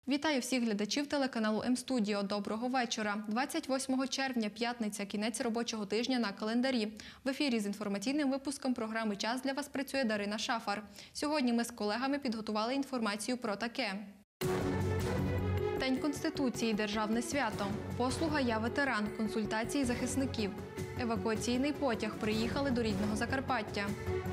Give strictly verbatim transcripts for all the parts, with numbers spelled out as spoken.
Вітаю всіх глядачів телеканалу М-студіо. Доброго вечора. двадцять восьмого червня, п'ятниця, кінець робочого тижня на календарі. В ефірі з інформаційним випуском програми «Час» для вас працює Дарина Шафар. Сьогодні ми з колегами підготували інформацію про таке. День Конституції – державне свято. Послуга «Я ветеран», консультації захисників. Евакуаційний потяг. Приїхали до рідного Закарпаття.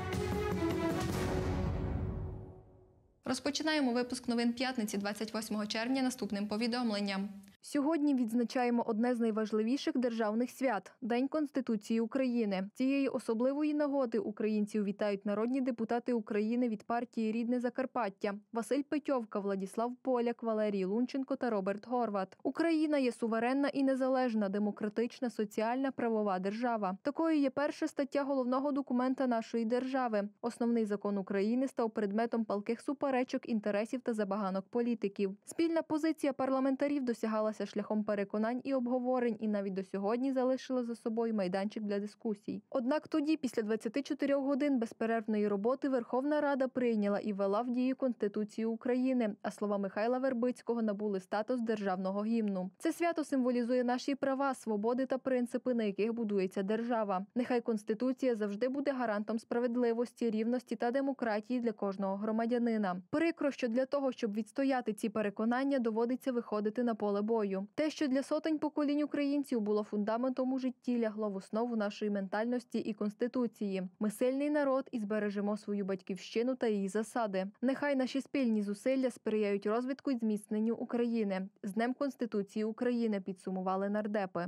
Розпочинаємо випуск новин п'ятниці двадцять восьмого червня наступним повідомленням. Сьогодні відзначаємо одне з найважливіших державних свят – День Конституції України. Цієї особливої нагоди українців вітають народні депутати України від партії «Рідне Закарпаття» Василь Петьовка, Владіслав Поляк, Валерій Лунченко та Роберт Горват. Україна є суверенна і незалежна, демократична, соціальна, правова держава. Такою є перша стаття головного документа нашої держави. Основний закон України став предметом палких суперечок, інтересів та забаганок політиків. Спільна позиція парламентарів досягалася шляхом переконань і обговорень і навіть до сьогодні залишила за собою майданчик для дискусій. Однак тоді, після двадцяти чотирьох годин безперервної роботи, Верховна Рада прийняла і ввела в дію Конституцію України, а слова Михайла Вербицького набули статус державного гімну. Це свято символізує наші права, свободи та принципи, на яких будується держава. Нехай Конституція завжди буде гарантом справедливості, рівності та демократії для кожного громадянина. Прикро, що для того, щоб відстояти ці переконання, доводиться виходити на поле бою. Те, що для сотень поколінь українців було фундаментом у житті, лягло в основу нашої ментальності і Конституції. Ми сильний народ і збережемо свою батьківщину та її засади. Нехай наші спільні зусилля сприяють розвитку і зміцненню України. З Днем Конституції України підсумували нардепи.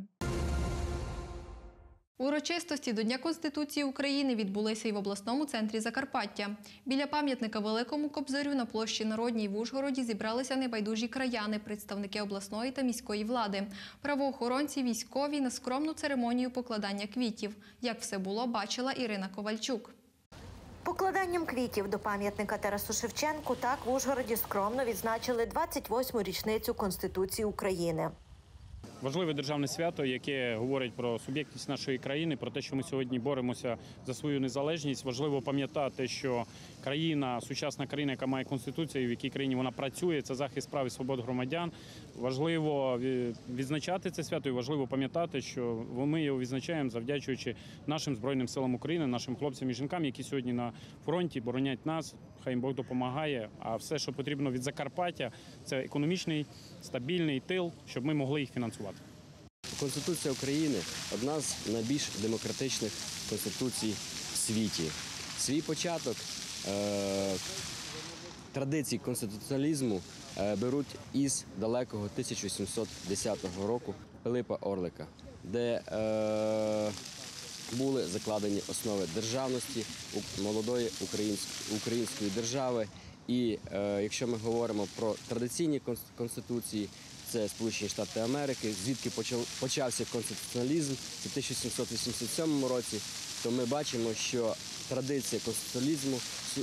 Урочистості до Дня Конституції України відбулися і в обласному центрі Закарпаття. Біля пам'ятника Великому Кобзарю на площі Народній в Ужгороді зібралися небайдужі краяни, представники обласної та міської влади, правоохоронці, військові на скромну церемонію покладання квітів. Як все було, бачила Ірина Ковальчук. Покладанням квітів до пам'ятника Тарасу Шевченку так в Ужгороді скромно відзначили двадцять восьму річницю Конституції України. Важливе державне свято, яке говорить про суб'єктність нашої країни, про те, що ми сьогодні боремося за свою незалежність. Важливо пам'ятати, що країна, сучасна країна, яка має Конституцію, в якій країні вона працює, це захист прав і свобод громадян. Важливо відзначати це свято і важливо пам'ятати, що ми його відзначаємо, завдячуючи нашим Збройним силам України, нашим хлопцям і жінкам, які сьогодні на фронті боронять нас. Хай їм Бог допомагає. А все, що потрібно від Закарпаття, це економічний, стабільний тил, щоб ми могли їх фінансувати. Конституція України – одна з найбільш демократичних конституцій в світі. Свій початок е- традицій конституціоналізму е беруть із далекого тисяча сімсот десятого року Пилипа Орлика, де е були закладені основи державності, молодої української, української держави. І е, якщо ми говоримо про традиційні конституції, це Сполучені Штати Америки, звідки почав, почався конституціоналізм у тисяча сімсот вісімдесят сьомому році, то ми бачимо, що традиція конституціоналізму,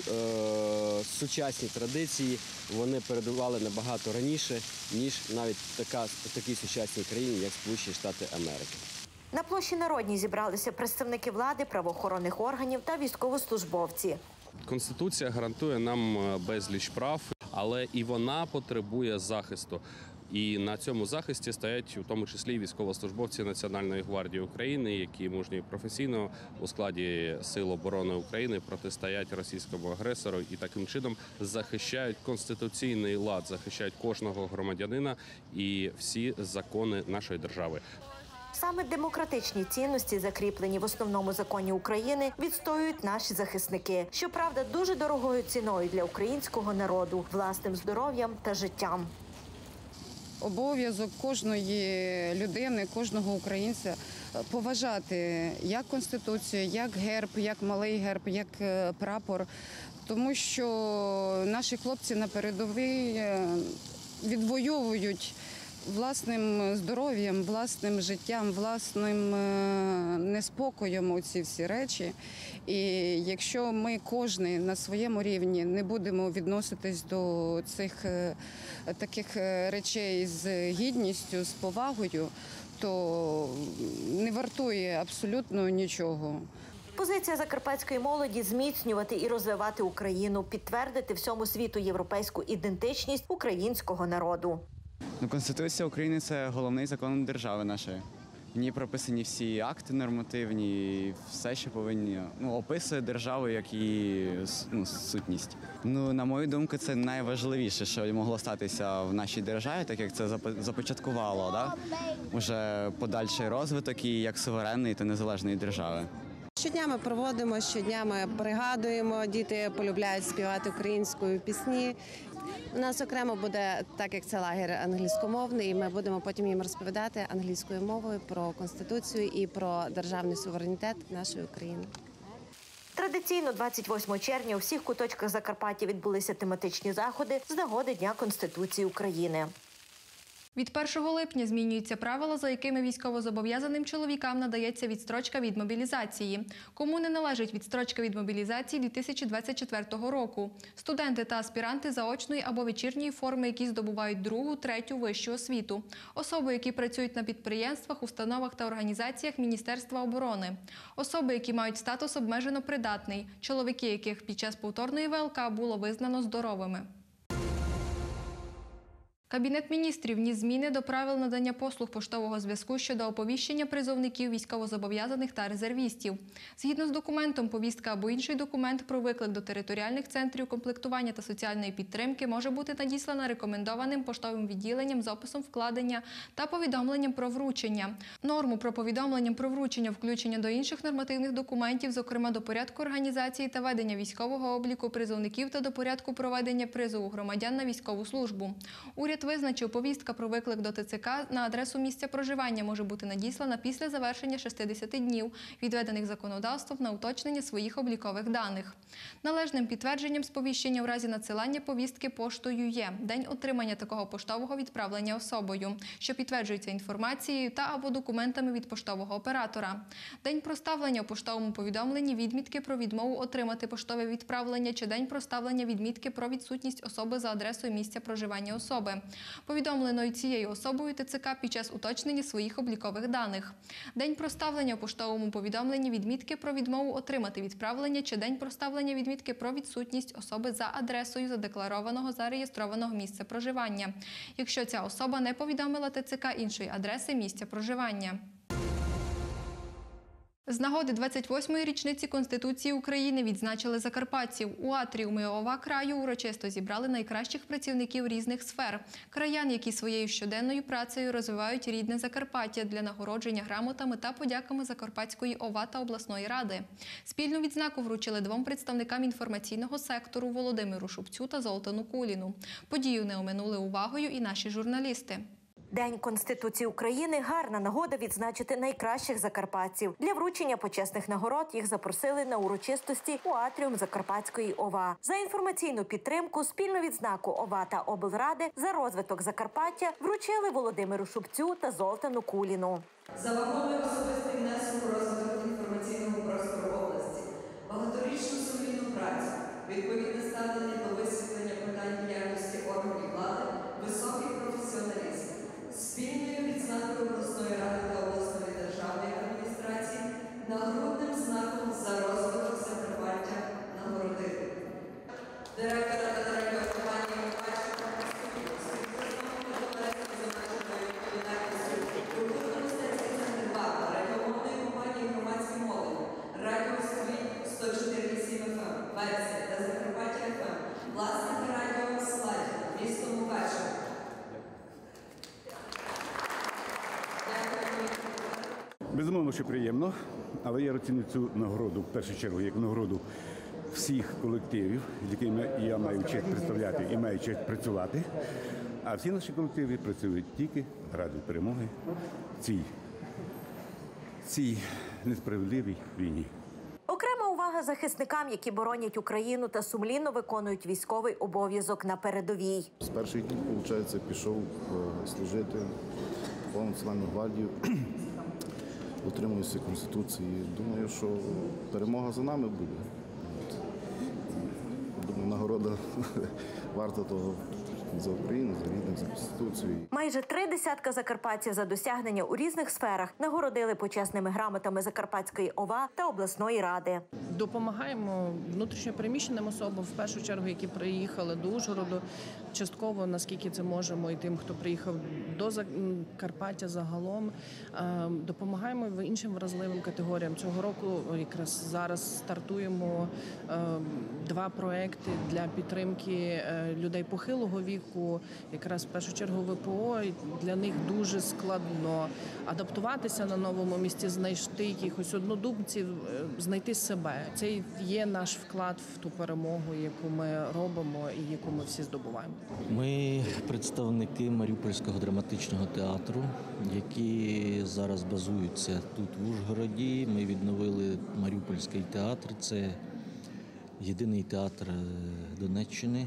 е, сучасні традиції, вони передували набагато раніше, ніж навіть така, в такій сучасній країні, як Сполучені Штати Америки. На площі Народній зібралися представники влади, правоохоронних органів та військовослужбовці. Конституція гарантує нам безліч прав, але і вона потребує захисту. І на цьому захисті стоять у тому числі військовослужбовці Національної гвардії України, які мужньо і професійно у складі Сил оборони України протистоять російському агресору і таким чином захищають конституційний лад, захищають кожного громадянина і всі закони нашої держави. Саме демократичні цінності, закріплені в основному законі України, відстоюють наші захисники. Щоправда, дуже дорогою ціною для українського народу, власним здоров'ям та життям. Обов'язок кожної людини, кожного українця поважати як Конституцію, як герб, як малий герб, як прапор. Тому що наші хлопці на передовій відвоюють власним здоров'ям, власним життям, власним неспокоєм у ці всі речі. І якщо ми кожен на своєму рівні не будемо відноситись до цих таких речей з гідністю, з повагою, то не вартує абсолютно нічого. Позиція закарпатської молоді – зміцнювати і розвивати Україну, підтвердити всьому світу європейську ідентичність українського народу. Ну, Конституція України – це головний закон держави нашої. В ній прописані всі акти нормативні, і все, що повинні, ну, описує державу як її, ну, сутність. Ну, на мою думку, це найважливіше, що могло статися в нашій державі, так як це започаткувало, да? Уже подальший розвиток і як суверенної та незалежної держави. Щодня ми проводимо, щодня ми пригадуємо, діти полюбляють співати українською пісні. У нас окремо буде, так як це лагер англійськомовний, і ми будемо потім їм розповідати англійською мовою про Конституцію і про державний суверенітет нашої України. Традиційно двадцять восьмого червня у всіх куточках Закарпаття відбулися тематичні заходи з нагоди Дня Конституції України. Від першого липня змінюються правила, за якими військовозобов'язаним чоловікам надається відстрочка від мобілізації. Кому не належить відстрочка від мобілізації дві тисячі двадцять четвертого року? Студенти та аспіранти заочної або вечірньої форми, які здобувають другу, третю вищу освіту. Особи, які працюють на підприємствах, установах та організаціях Міністерства оборони. Особи, які мають статус обмежено придатний. Чоловіки, яких під час повторної ВЛК було визнано здоровими. Кабінет міністрів вніс зміни до правил надання послуг поштового зв'язку щодо оповіщення призовників, військовозобов'язаних та резервістів. Згідно з документом, повістка або інший документ про виклик до територіальних центрів комплектування та соціальної підтримки може бути надіслана рекомендованим поштовим відділенням з описом вкладення та повідомленням про вручення. Норму про повідомлення про вручення включення до інших нормативних документів, зокрема до порядку організації та ведення військового обліку призовників та до порядку проведення призову громадян на військову службу. Уряд визначив, повістка про виклик до ТЦК на адресу місця проживання може бути надіслана після завершення шістдесят днів, відведених законодавством на уточнення своїх облікових даних. Належним підтвердженням сповіщення в разі надсилання повістки поштою є день отримання такого поштового відправлення особою, що підтверджується інформацією та або документами від поштового оператора. День проставлення у поштовому повідомленні відмітки про відмову отримати поштове відправлення чи день проставлення відмітки про відсутність особи за адресою місця проживання особи, повідомленої цією особою ТЦК під час уточнення своїх облікових даних. День проставлення у поштовому повідомленні відмітки про відмову отримати відправлення чи день проставлення відмітки про відсутність особи за адресою задекларованого зареєстрованого місця проживання, якщо ця особа не повідомила ТЦК іншої адреси місця проживання. З нагоди двадцять восьмої річниці Конституції України відзначили закарпатців. У атріумі ОВА краю урочисто зібрали найкращих працівників різних сфер. Краян, які своєю щоденною працею розвивають рідне Закарпаття для нагородження грамотами та подяками Закарпатської ОВА та обласної ради. Спільну відзнаку вручили двом представникам інформаційного сектору Володимиру Шубцю та Золтану Куліну. Подію не оминули увагою і наші журналісти. День Конституції України – гарна нагода відзначити найкращих закарпатців. Для вручення почесних нагород їх запросили на урочистості у атріум Закарпатської ОВА. За інформаційну підтримку, спільну відзнаку ОВА та облради за розвиток Закарпаття вручили Володимиру Шубцю та Золтану Куліну. За вагомий особистий внесок у розвиток інформаційного простору області, багаторічну сумлінну працю, відповідне ставлення до висвітлення питань діяльності органів влади, високий професіоналізм. Спільною відзнакою обласної ради та обласної державної адміністрації нагородним знаком за розвиток Закарпаття нагородили директора та директора компанії «Мукачева» культурно-мистецький центр «Баба», радіомовної компанії «Громадські мови», радіо сто чотири сім еф ем, Версія та Закарпаття еф ем, власники радіо «Сладі», місто Мукачево. Безумовно, що приємно, але я оцінюю цю нагороду, в першу чергу, як нагороду всіх колективів, з якими я маю честь представляти і маю честь працювати. А всі наші колективи працюють тільки ради перемоги в цій, цій несправедливій війні. Окрема увага захисникам, які боронять Україну та сумлінно виконують військовий обов'язок на передовій. З перших днів, виходить, пішов служити в Національну гвардію. Дотримуюся Конституції. Думаю, що перемога за нами буде. Думаю, нагорода варта того за Україну, за рідних, за Конституцію. Конституцію. Майже три десятка закарпатців за досягнення у різних сферах нагородили почесними грамотами Закарпатської ОВА та обласної ради. Допомагаємо внутрішньопереміщеним особам, в першу чергу, які приїхали до Ужгороду, частково, наскільки це можемо, і тим, хто приїхав до Закарпаття загалом. Допомагаємо в іншим вразливим категоріям. Цього року якраз зараз стартуємо два проекти для підтримки людей похилого віку, якраз в першу чергу ВПО. Для них дуже складно адаптуватися на новому місці, знайти якихось однодумців, знайти себе. Це є наш вклад в ту перемогу, яку ми робимо і яку ми всі здобуваємо. Ми представники Маріупольського драматичного театру, які зараз базуються тут в Ужгороді. Ми відновили Маріупольський театр. Це єдиний театр Донеччини.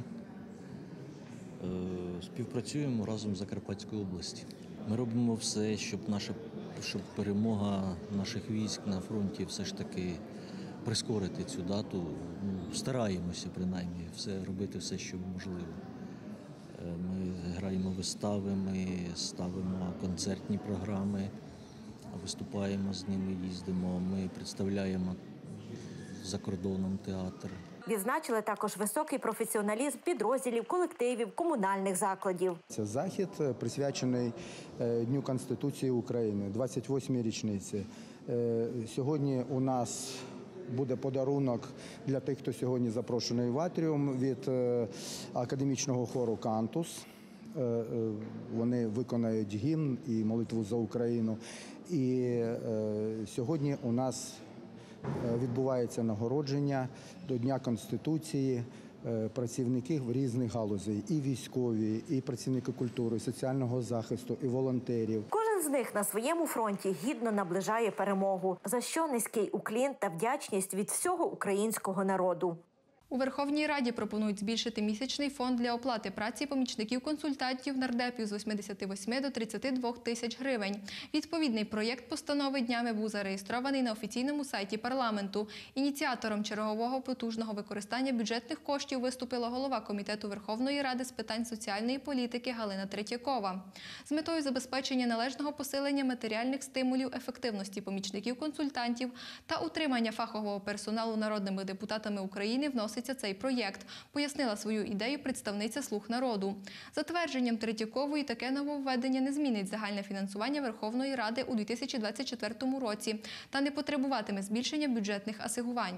Співпрацюємо разом з Закарпатською областю. Ми робимо все, щоб наша щоб перемога наших військ на фронті все ж таки прискорити цю дату. Ну, стараємося принаймні все робити все, що можливо. Ми граємо вистави, ми ставимо концертні програми, виступаємо з ними, їздимо. Ми представляємо за кордоном театр. Відзначили також високий професіоналізм підрозділів, колективів, комунальних закладів. Це захід, присвячений Дню Конституції України, двадцять восьмій річниці. Сьогодні у нас буде подарунок для тих, хто сьогодні запрошений в Атріум від академічного хору «Кантус». Вони виконають гімн і молитву за Україну. І сьогодні у нас відбувається нагородження до Дня Конституції працівників різних галузей, і військові, і працівники культури, соціального захисту, і волонтерів. Кожен з них на своєму фронті гідно наближає перемогу, за що низький уклін та вдячність від всього українського народу. У Верховній Раді пропонують збільшити місячний фонд для оплати праці помічників-консультантів нардепів з восьмидесяти восьми до тридцяти двох тисяч гривень. Відповідний проєкт постанови днями був зареєстрований на офіційному сайті парламенту. Ініціатором чергового потужного використання бюджетних коштів виступила голова Комітету Верховної Ради з питань соціальної політики Галина Третьякова. З метою забезпечення належного посилення матеріальних стимулів ефективності помічників-консультантів та утримання фахового персоналу народними депутатами України вносить цей проєкт, пояснила свою ідею представниця «Слуг народу». За твердженням Третьякової, таке нововведення не змінить загальне фінансування Верховної Ради у дві тисячі двадцять четвертому році та не потребуватиме збільшення бюджетних асигнувань.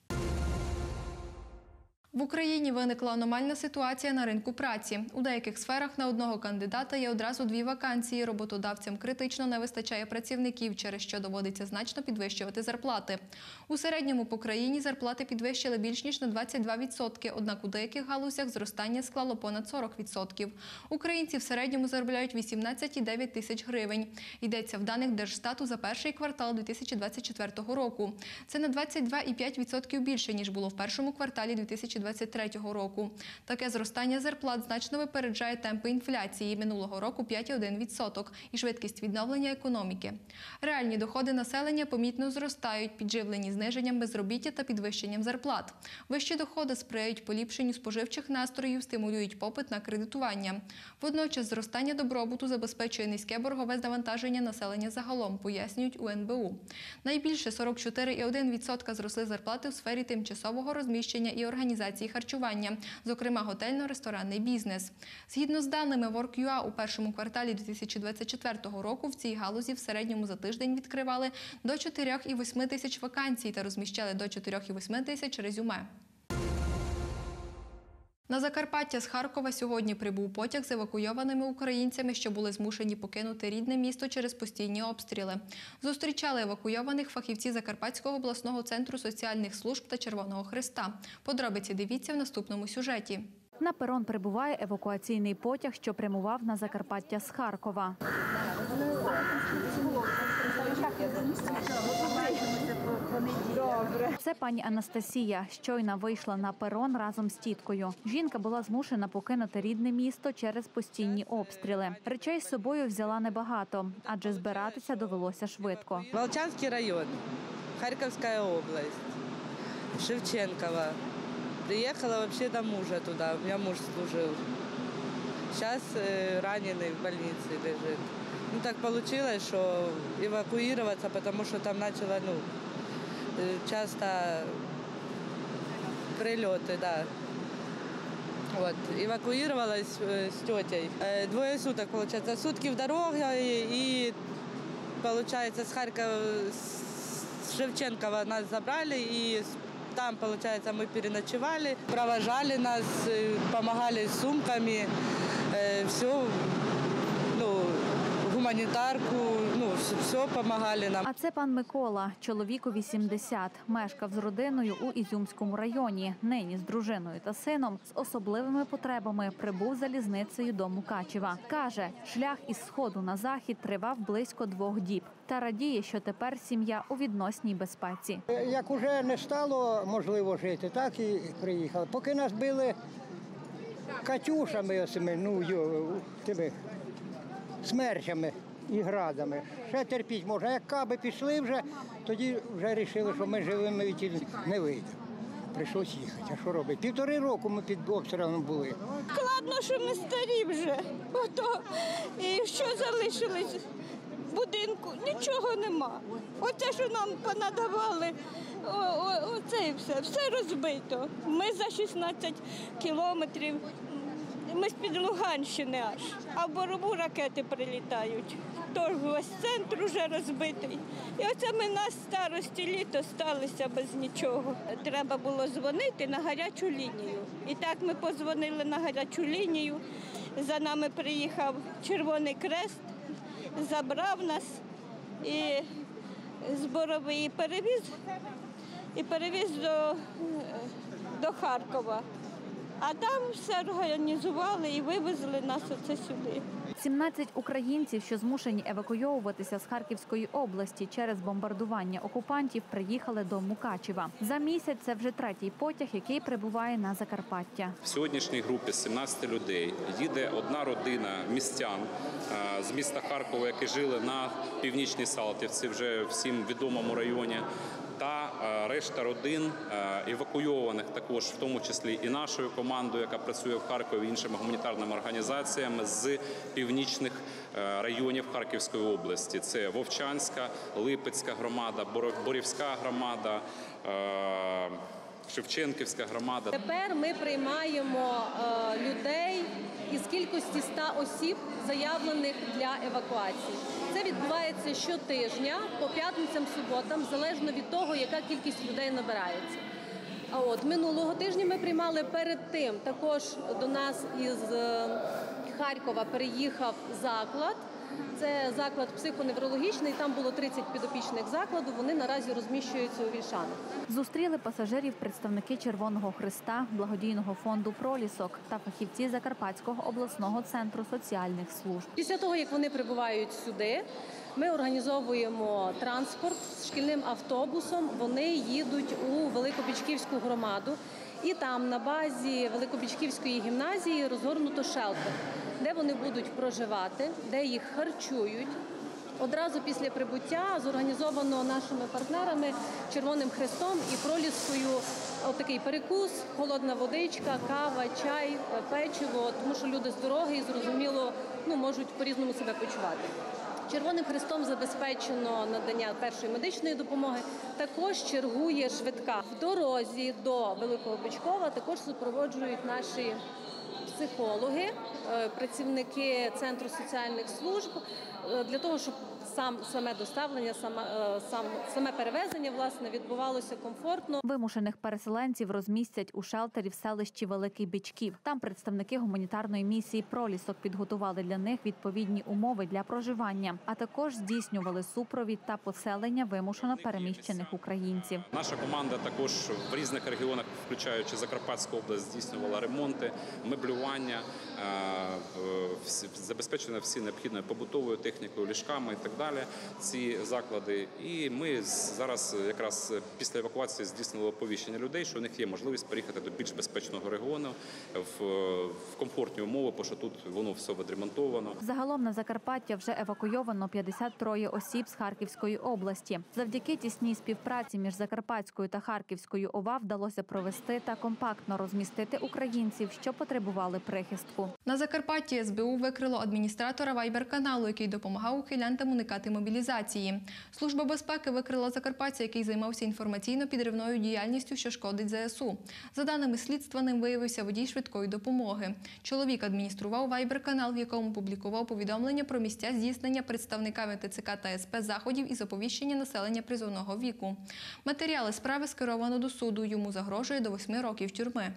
В Україні виникла аномальна ситуація на ринку праці. У деяких сферах на одного кандидата є одразу дві вакансії. Роботодавцям критично не вистачає працівників, через що доводиться значно підвищувати зарплати. У середньому по країні зарплати підвищили більш ніж на двадцять два відсотки, однак у деяких галузях зростання склало понад сорок відсотків. Українці в середньому заробляють вісімнадцять цілих дев'ять тисяч гривень. Йдеться в даних Держстату за перший квартал дві тисячі двадцять четвертого року. Це на двадцять два цілих п'ять десятих відсотка більше, ніж було в першому кварталі дві тисячі двадцять третього року. Таке зростання зарплат значно випереджає темпи інфляції минулого року п'ять цілих один відсоток і швидкість відновлення економіки. Реальні доходи населення помітно зростають, підживлені зниженням безробіття та підвищенням зарплат. Вищі доходи сприяють поліпшенню споживчих настроїв, стимулюють попит на кредитування. Водночас зростання добробуту забезпечує низьке боргове завантаження населення загалом, пояснюють у ен бе у. Найбільше сорок чотири цілих один відсотка зросли зарплати у сфері тимчасового розміщення і організації харчування, зокрема готельно-ресторанний бізнес. Згідно з даними Work.ua, у першому кварталі дві тисячі двадцять четвертого року в цій галузі в середньому за тиждень відкривали до чотирьох цілих восьми тисяч вакансій та розміщали до чотирьох цілих восьми тисяч резюме. На Закарпаття з Харкова сьогодні прибув потяг з евакуйованими українцями, що були змушені покинути рідне місто через постійні обстріли. Зустрічали евакуйованих фахівці Закарпатського обласного центру соціальних служб та Червоного Хреста. Подробиці дивіться в наступному сюжеті. На перон прибуває евакуаційний потяг, що прямував на Закарпаття з Харкова. Це пані Анастасія. Щойно вийшла на перон разом з тіткою. Жінка була змушена покинути рідне місто через постійні обстріли. Речей з собою взяла небагато, адже збиратися довелося швидко. Волчанський район, Харківська область, Шевченкова. Приїхала взагалі до мужа туди, у мене муж служив. Зараз ранений в больниці лежить. Ну так вийшло, що евакуюватися, тому що там почало, ну, часто прильоти, да. Вот. Эвакуировалась с тетей. Двое суток, получается. Сутки в дороге и, получается, с Харькова, с Шевченкова нас забрали и там, получается, мы переночевали. Провожали нас, помогали с сумками, все, ну, гуманітарку, ну, все допомагали нам. А це пан Микола, чоловіку вісімдесят, мешкав з родиною у Ізюмському районі. Нині з дружиною та сином з особливими потребами прибув залізницею до Мукачева. Каже, шлях із сходу на захід тривав близько двох діб. Та радіє, що тепер сім'я у відносній безпеці. Як уже не стало можливо жити, так і приїхали. Поки нас били катюшами, осими, ну, тими смерчами і градами. Ще терпіть можна. Як каби пішли вже, тоді вже вирішили, що ми живими від не вийдемо. Прийшлося їхати. А що робити? Півтори року ми під обстрілом були. Складно, що ми старі вже. Ото. І що залишилось в будинку? Нічого нема. Оце, що нам понадавали, о, о, оце і все. Все розбито. Ми за шістнадцять кілометрів. Ми з-під Луганщини аж, а в Борову ракети прилітають. Тож весь центр вже розбитий. І оце ми на старості літо сталися без нічого. Треба було дзвонити на гарячу лінію. І так ми подзвонили на гарячу лінію. За нами приїхав Червоний Хрест, забрав нас і з Борови і перевіз, і перевіз до, до Харкова. А там все організували і вивезли нас оце сюди. сімнадцять українців, що змушені евакуйовуватися з Харківської області через бомбардування окупантів, приїхали до Мукачева. За місяць це вже третій потяг, який прибуває на Закарпаття. В сьогоднішній групі з сімнадцяти людей їде одна родина містян з міста Харкова, які жили на Північній Салтівці, вже всім відомому районі. Та решта родин евакуйованих також, в тому числі і нашою командою, яка працює в Харкові, іншими гуманітарними організаціями з північних районів Харківської області. Це Вовчанська, Липецька громада, Борівська громада, Шевченківська громада. Тепер ми приймаємо людей із кількості ста осіб, заявлених для евакуації. Це відбувається щотижня, по п'ятницям, суботам, залежно від того, яка кількість людей набирається. А от минулого тижня ми приймали перед тим, також до нас із Харкова переїхав заклад. Це заклад психоневрологічний, там було тридцять підопічних закладу, вони наразі розміщуються у Вільшанах. Зустріли пасажирів представники Червоного Хреста, благодійного фонду «Пролісок» та фахівці Закарпатського обласного центру соціальних служб. Після того, як вони прибувають сюди, ми організовуємо транспорт з шкільним автобусом, вони їдуть у Великобічківську громаду. І там на базі Великобічківської гімназії розгорнуто шелтер, де вони будуть проживати, де їх харчують. Одразу після прибуття зорганізовано нашими партнерами Червоним Хрестом і Проліскою отакий перекус, холодна водичка, кава, чай, печиво, тому що люди з дороги і, зрозуміло, ну, можуть по-різному себе почувати. Червоним Хрестом забезпечено надання першої медичної допомоги. Також чергує швидка. В дорозі до Великого Бичкова також супроводжують наші психологи, працівники Центру соціальних служб, для того, щоб сам саме доставлення, саме, сам, саме перевезення, власне, відбувалося комфортно. Вимушених переселенців розмістять у шелтері в селищі Великий Бичків. Там представники гуманітарної місії «Пролісок» підготували для них відповідні умови для проживання, а також здійснювали супровід та поселення вимушено переміщених українців. Наша команда також в різних регіонах, включаючи Закарпатську область, здійснювала ремонти, меблювання, забезпечено всі необхідною побутовою технікою, ліжками і так далі. Ці заклади. І ми зараз якраз після евакуації здійснили оповіщення людей, що у них є можливість переїхати до більш безпечного регіону в, в комфортні умови, бо що тут воно все відремонтовано. Загалом на Закарпаття вже евакуйовано евакуйовано п'ятдесят три осіб з Харківської області. Завдяки тісній співпраці між Закарпатською та Харківською ОВА вдалося провести та компактно розмістити українців, що потребували прихистку. На Закарпатті ес бе у викрило адміністратора вайбер-каналу, який допомагав ухилянтам уникати мобілізації. Служба безпеки викрила закарпатця, який займався інформаційно-підривною діяльністю, що шкодить зе ес у. За даними слідства, ним виявився водій швидкої допомоги. Чоловік адміністрував вайбер-канал, в якому публікував повідомлення про місця здійснення представниками те це ка та ес пе заходів із оповіщення населення призовного віку. Матеріали справи скеровано до суду. Йому загрожує до восьми років тюрми.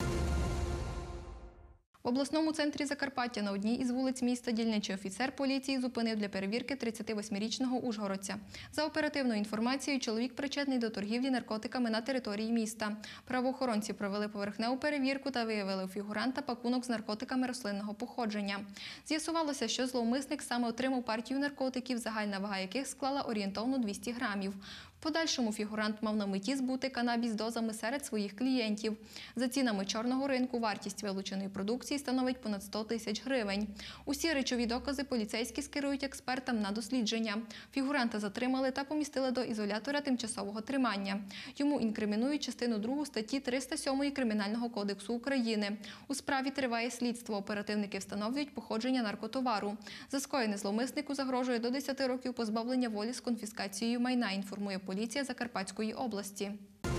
В обласному центрі Закарпаття на одній із вулиць міста дільничий офіцер поліції зупинив для перевірки тридцятивосьмирічного ужгородця. За оперативною інформацією, чоловік причетний до торгівлі наркотиками на території міста. Правоохоронці провели поверхневу перевірку та виявили у фігуранта пакунок з наркотиками рослинного походження. З'ясувалося, що зловмисник саме отримав партію наркотиків, загальна вага яких склала орієнтовно двісті грамів. В подальшому фігурант мав на меті збути канабіс дозами серед своїх клієнтів. За цінами чорного ринку вартість вилученої продукції становить понад сто тисяч гривень. Усі речові докази поліцейські скерують експертам на дослідження. Фігуранта затримали та помістили до ізолятора тимчасового тримання. Йому інкримінують частину другу статті триста сьомої Кримінального кодексу України. У справі триває слідство. Оперативники встановлюють походження наркотовару. За скоєне зловмиснику загрожує до десяти років позбавлення волі з конфіскацією майна, інформує поліція Закарпатської області.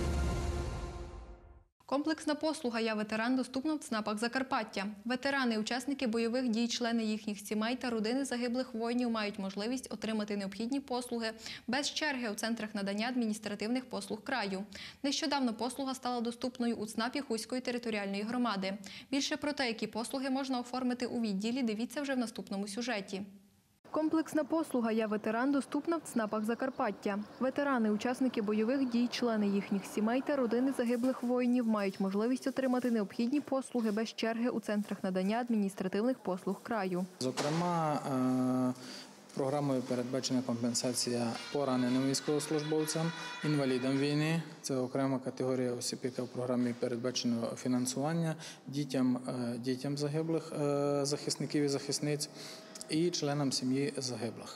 Комплексна послуга «Я ветеран» доступна в ЦНАПах Закарпаття. Ветерани, учасники бойових дій, члени їхніх сімей та родини загиблих воїнів мають можливість отримати необхідні послуги без черги у центрах надання адміністративних послуг краю. Нещодавно послуга стала доступною у ЦНАПі Хуської територіальної громади. Більше про те, які послуги можна оформити у відділі, дивіться вже в наступному сюжеті. Комплексна послуга «Я ветеран» доступна в ЦНАПах Закарпаття. Ветерани, учасники бойових дій, члени їхніх сімей та родини загиблих воїнів мають можливість отримати необхідні послуги без черги у центрах надання адміністративних послуг краю. Зокрема, програмою передбачена компенсація пораненим військовослужбовцям, інвалідам війни. Це окрема категорія осіб, яка в програмі передбачено фінансування, дітям, дітям загиблих захисників і захисниць і членам сім'ї загиблих.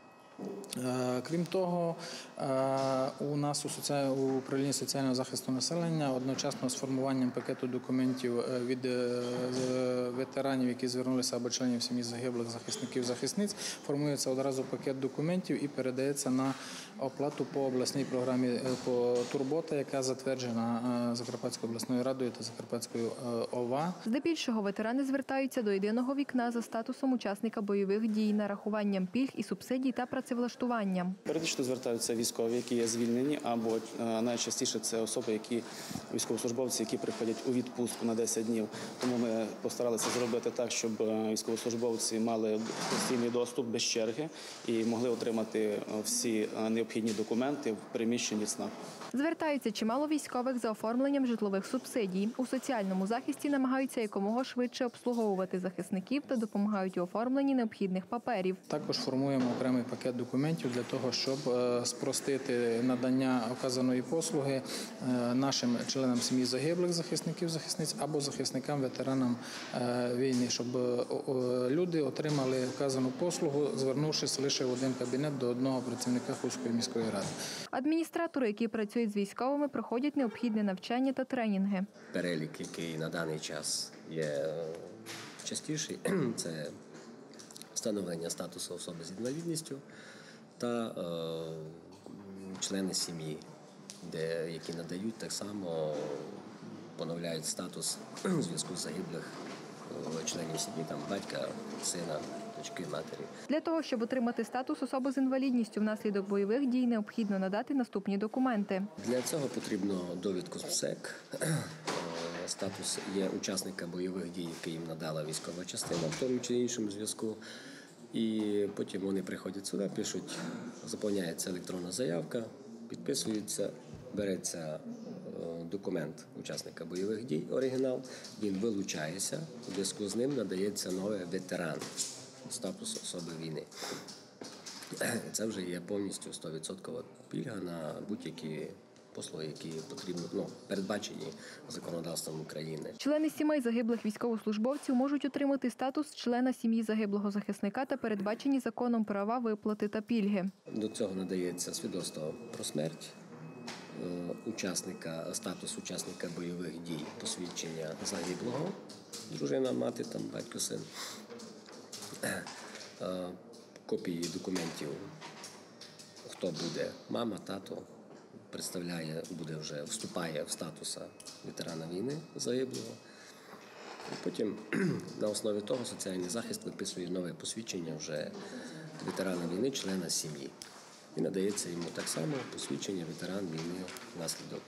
Крім того, у нас у управлінні соціального захисту населення одночасно з формуванням пакету документів від ветеранів, які звернулися, або членів сім'ї загиблих захисників, захисниць, формується одразу пакет документів і передається на оплату по обласній програмі по «Турбота», яка затверджена Закарпатською обласною радою та Закарпатською ОВА. Здебільшого ветерани звертаються до єдиного вікна за статусом учасника бойових дій, нарахуванням пільг і субсидій та працевлаштуванням. Періодично звертаються військові, які є звільнені, або найчастіше це особи, які військовослужбовці, які приходять у відпустку на десять днів. Тому ми постаралися зробити так, щоб військовослужбовці мали постійний доступ без черги і могли отримати всі необхідні документи в приміщенні ЦНАП. Звертаються чимало військових за оформленням житлових субсидій. У соціальному захисті намагаються якомога швидше обслуговувати захисників та допомагають у оформленні необхідних паперів. Також формуємо окремий пакет документів для того, щоб спростити надання вказаної послуги нашим членам сім'ї загиблих захисників, захисниць або захисникам, ветеранам війни, щоб люди отримали вказану послугу, звернувшись лише в один кабінет до одного працівника Хуської міської ради. Адміністратори, які працюють з військовими, проходять необхідне навчання та тренінги. Перелік, який на даний час є частіший, це встановлення статусу особи з інвалідністю та е, члени сім'ї, де, які надають так само, поновляють статус у зв'язку з загиблих е, членів сім'ї, там батька, сина, дочки, матері. Для того, щоб отримати статус особи з інвалідністю внаслідок бойових дій, необхідно надати наступні документи. Для цього потрібно довідку з МСЕК. Статус є учасника бойових дій, який їм надала військова частина в тому чи іншому зв'язку. І потім вони приходять сюди, пишуть, заповняється електронна заявка, підписується, береться документ учасника бойових дій, оригінал, він вилучається, у зв'язку з ним надається новий ветеран, статус особи війни. Це вже є повністю сто відсотків пільга на будь-які послуги, які потрібно, ну, передбачені законодавством України. Члени сімей загиблих військовослужбовців можуть отримати статус члена сім'ї загиблого захисника та передбачені законом права, виплати та пільги. До цього надається свідоцтво про смерть учасника, статус учасника бойових дій, посвідчення загиблого, дружина, мати, там, батько, син, копії документів, хто буде, мама, тато, представляє, буде вже, вступає в статус ветерана війни загиблого. І потім на основі того соціальний захист виписує нове посвідчення вже ветерана війни, члена сім'ї. І надається йому так само посвідчення ветеран війни внаслідок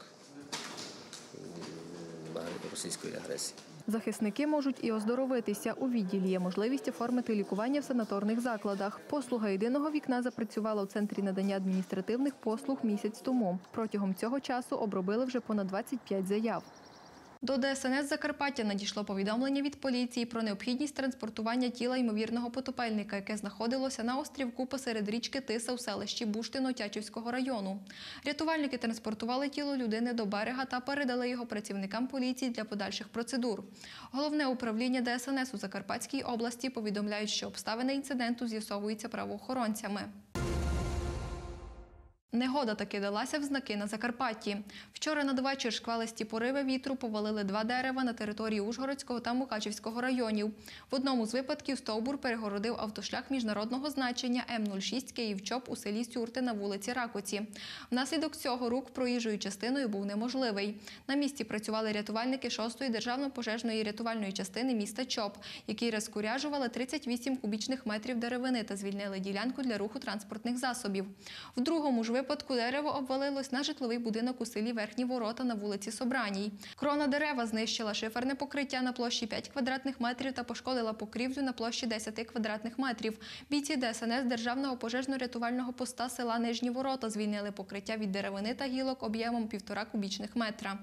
російської агресії. Захисники можуть і оздоровитися. У відділі є можливість оформити лікування в санаторних закладах. Послуга єдиного вікна запрацювала у Центрі надання адміністративних послуг місяць тому. Протягом цього часу обробили вже понад двадцять п'ять заяв. До Де Ес Ен Ес Закарпаття надійшло повідомлення від поліції про необхідність транспортування тіла ймовірного потопельника, яке знаходилося на острівку посеред річки Тиса у селищі Буштино Тячівського району. Рятувальники транспортували тіло людини до берега та передали його працівникам поліції для подальших процедур. Головне управління Де Ес Ен Ес у Закарпатській області повідомляють, що обставини інциденту з'ясовуються правоохоронцями. Негода таки далася в знаки на Закарпатті. Вчора надвечір шквалисті пориви вітру повалили два дерева на території Ужгородського та Мукачівського районів. В одному з випадків стовбур перегородив автошлях міжнародного значення Ем нуль шість Київ-Чоп у селі Сюрти на вулиці Ракоці. Внаслідок цього рух проїжджою частиною був неможливий. На місці працювали рятувальники шостої державно-пожежної рятувальної частини міста Чоп, які розкуряжували тридцять вісім кубічних метрів деревини та звільнили ділянку для руху транспортних засобів. В другому ж випадку дерево обвалилось на житловий будинок у селі Верхні Ворота на вулиці Собраній. Крона дерева знищила шиферне покриття на площі п'ять квадратних метрів та пошкодила покрівлю на площі десять квадратних метрів. Бійці Де Ес Ен Ес Державного пожежно-рятувального поста села Нижні Ворота звільнили покриття від деревини та гілок об'ємом півтора кубічних метра.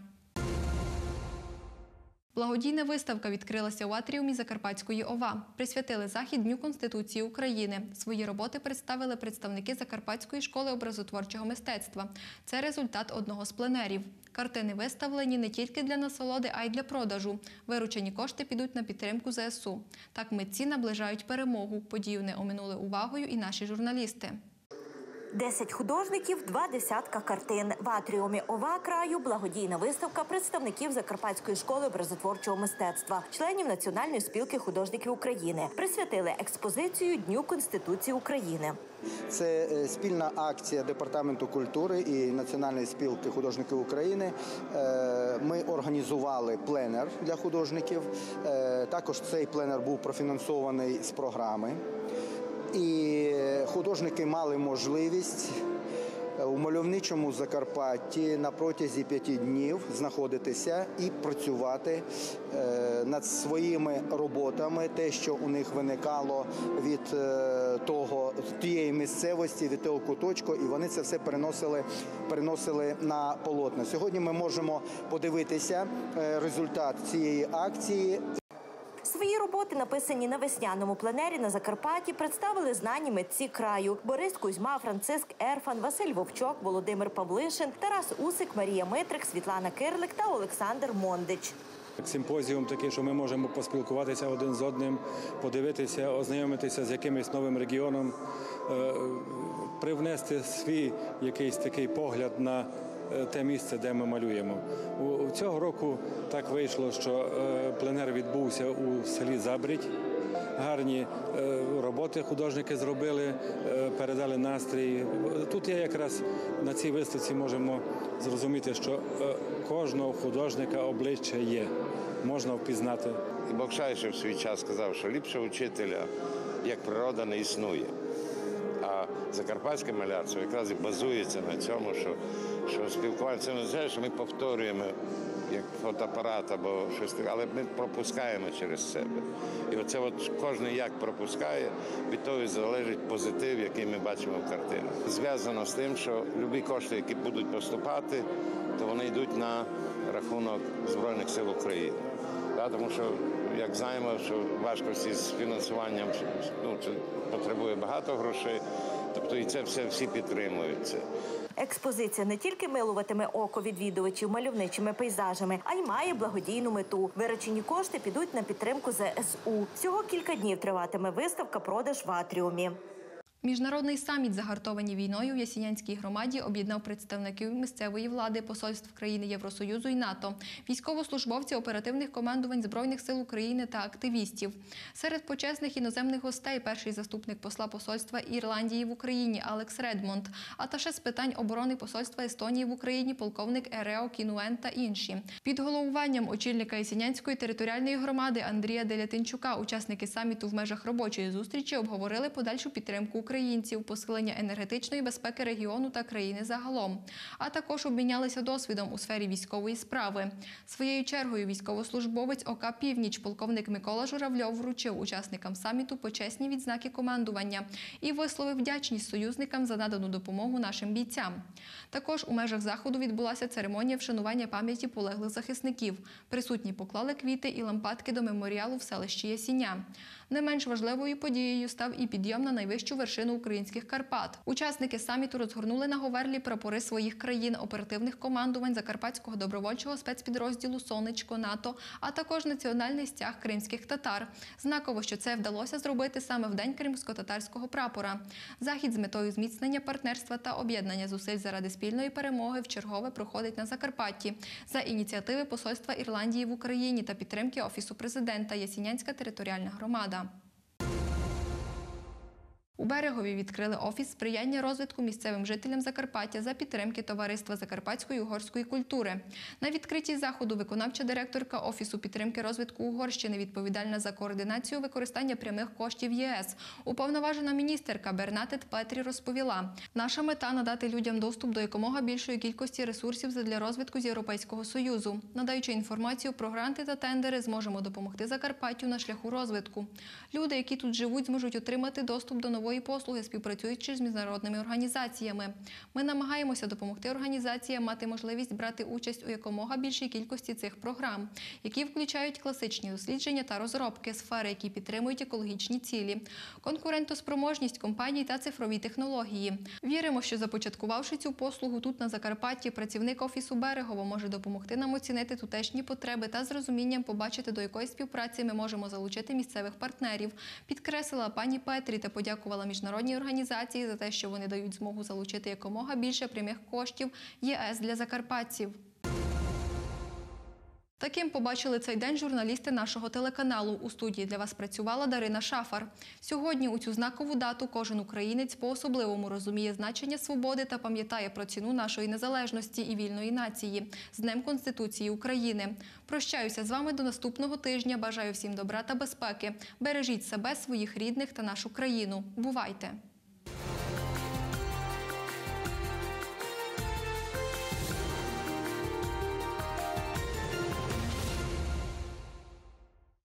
Благодійна виставка відкрилася у атріумі Закарпатської ОВА. Присвятили захід Дню Конституції України. Свої роботи представили представники Закарпатської школи образотворчого мистецтва. Це результат одного з пленерів. Картини виставлені не тільки для насолоди, а й для продажу. Виручені кошти підуть на підтримку Зе Ес У. Так митці наближають перемогу. Подію не оминули увагою і наші журналісти. Десять художників, два десятка картин. В атріумі ОВА краю благодійна виставка представників Закарпатської школи образотворчого мистецтва, членів Національної спілки художників України. Присвятили експозицію Дню Конституції України. Це спільна акція Департаменту культури і Національної спілки художників України. Ми організували пленер для художників. Також цей пленер був профінансований з програми. І художники мали можливість у мальовничому Закарпатті на протязі п'яти днів знаходитися і працювати над своїми роботами, те, що у них виникало від того, тієї місцевості, від того куточку, і вони це все переносили, переносили на полотна. Сьогодні ми можемо подивитися результат цієї акції. Свої роботи, написані на весняному пленері на Закарпатті, представили знані митці краю – Борис Кузьма, Франциск Ерфан, Василь Вовчок, Володимир Павлишин, Тарас Усик, Марія Митрик, Світлана Кирлик та Олександр Мондич. Симпозіум такий, що ми можемо поспілкуватися один з одним, подивитися, ознайомитися з якимось новим регіоном, привнести свій якийсь такий погляд на те місце, де ми малюємо. У цього року так вийшло, що пленер відбувся у селі Забрідь. Гарні роботи художники зробили, передали настрій. Тут я якраз на цій виставці можемо зрозуміти, що кожного художника обличчя є, можна впізнати. І Бокшайшев в свій час сказав, що ліпшого вчителя, як природа, не існує. А закарпатське малярство якраз і базується на цьому, що, що спілкування, це не означає, що ми повторюємо як фотоапарат або щось таке, але ми пропускаємо через себе. І оце от кожен як пропускає, від того і залежить позитив, який ми бачимо в картинах. Зв'язано з тим, що любі кошти, які будуть поступати, то вони йдуть на рахунок Збройних сил України. Тому що як знаємо, що важкості з фінансуванням, ну, це потребує багато грошей, тобто і це все всі підтримують це. Експозиція не тільки милуватиме око відвідувачів мальовничими пейзажами, а й має благодійну мету. Виручені кошти підуть на підтримку зе ес у. Всього кілька днів триватиме виставка-продаж в атріумі. Міжнародний саміт, загартовані війною, в Ясінянській громаді об'єднав представників місцевої влади, посольств країн Євросоюзу і НАТО, військовослужбовців оперативних командувань Збройних сил України та активістів. Серед почесних іноземних гостей перший заступник посла посольства Ірландії в Україні Алекс Редмонд, аташе з питань оборони посольства Естонії в Україні полковник Ерео Кінуен та інші. Під головуванням очільника Ясінянської територіальної громади Андрія Делятинчука учасники саміту в межах робочої зустрічі обговорили подальшу підтримку українців, посилення енергетичної безпеки регіону та країни загалом, а також обмінялися досвідом у сфері військової справи. Своєю чергою військовослужбовець ОК «Північ» полковник Микола Журавльов вручив учасникам саміту почесні відзнаки командування і висловив вдячність союзникам за надану допомогу нашим бійцям. Також у межах заходу відбулася церемонія вшанування пам'яті полеглих захисників. Присутні поклали квіти і лампадки до меморіалу в селищі Ясіня. Не менш важливою подією став і підйом на найвищу вершину українських Карпат. Учасники саміту розгорнули на говерлі прапори своїх країн, оперативних командувань Закарпатського добровольчого спецпідрозділу «Сонечко» НАТО, а також національний стяг кримських татар. Знаково, що це вдалося зробити саме в день кримсько-татарського прапора. Захід з метою зміцнення партнерства та об'єднання зусиль заради спільної перемоги вчергове проходить на Закарпатті за ініціативи Посольства Ірландії в Україні та підтримки Офісу президента Ясінянська територіальна громада. У Берегові відкрили офіс сприяння розвитку місцевим жителям Закарпаття за підтримки Товариства закарпатської угорської культури. На відкритті заходу виконавча директорка Офісу підтримки розвитку Угорщини, відповідальна за координацію використання прямих коштів ЄС, уповноважена міністерка Бернатет Петрі розповіла: «Наша мета – надати людям доступ до якомога більшої кількості ресурсів задля розвитку з Європейського Союзу. Надаючи інформацію про гранти та тендери, зможемо допомогти Закарпаттю на шляху розвитку. Люди, які тут живуть, зможуть отримати доступ до нової послуги, співпрацюючи з міжнародними організаціями. Ми намагаємося допомогти організаціям мати можливість брати участь у якомога більшій кількості цих програм, які включають класичні дослідження та розробки, сфери, які підтримують екологічні цілі, конкурентоспроможність компаній та цифрові технології. Віримо, що започаткувавши цю послугу тут на Закарпатті, працівник Офісу Берегово може допомогти нам оцінити тутешні потреби та з розумінням побачити, до якої співпраці ми можемо залучити місцевих партнерів», підкреслила пані Петрі та подякувала міжнародній організації за те, що вони дають змогу залучити якомога більше прямих коштів ЄС для закарпатців. Таким побачили цей день журналісти нашого телеканалу. У студії для вас працювала Дарина Шафар. Сьогодні у цю знакову дату кожен українець по-особливому розуміє значення свободи та пам'ятає про ціну нашої незалежності і вільної нації. З Днем Конституції України. Прощаюся з вами до наступного тижня. Бажаю всім добра та безпеки. Бережіть себе, своїх рідних та нашу країну. Бувайте!